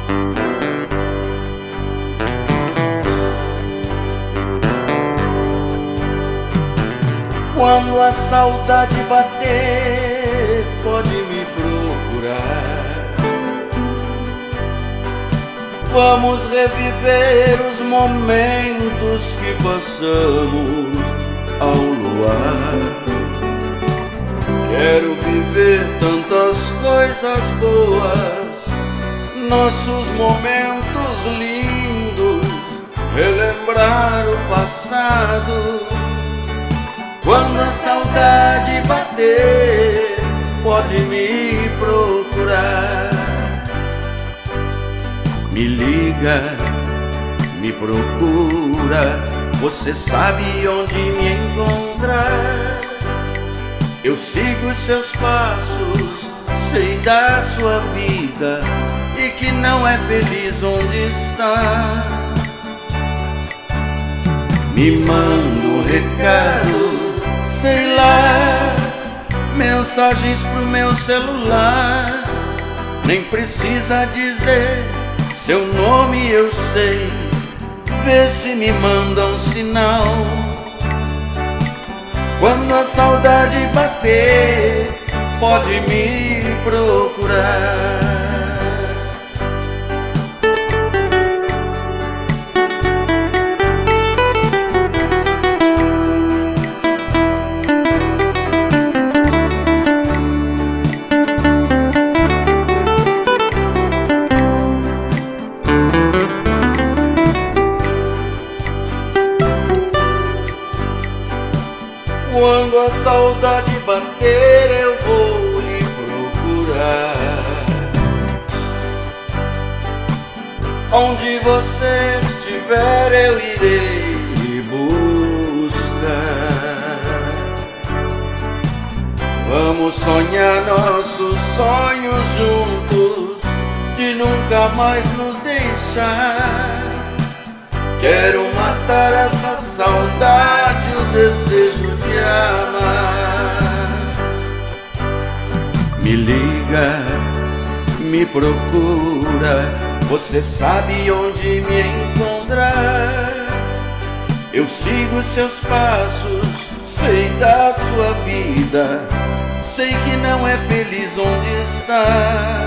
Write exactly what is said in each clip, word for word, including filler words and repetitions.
Quando a saudade bater, pode me procurar. Vamos reviver os momentos que passamos ao luar. Quero viver tantas coisas boas, nossos momentos lindos, relembrar o passado. Quando a saudade bater, pode me procurar. Me liga, me procura, você sabe onde me encontrar. Eu sigo os seus passos, sei da sua vida e que não é feliz onde está. Me manda um recado, sei lá, mensagens pro meu celular. Nem precisa dizer seu nome, eu sei. Vê se me manda um sinal. Quando a saudade bater, pode me procurar. Quando a saudade bater, eu vou lhe procurar. Onde você estiver, eu irei lhe buscar. Vamos sonhar nossos sonhos juntos, de nunca mais nos deixar. Quero matar essa saudade, o desejo de amar. Me liga, me procura, você sabe onde me encontrar. Eu sigo os seus passos, sei da sua vida, sei que não é feliz onde está.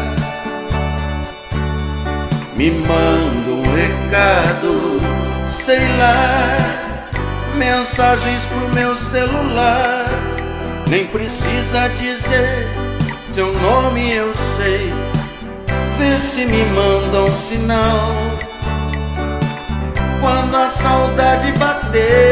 Me manda um recado, sei lá, mensagens pro meu celular. Nem precisa dizer seu nome, eu sei. Vê se me manda um sinal. Quando a saudade bater,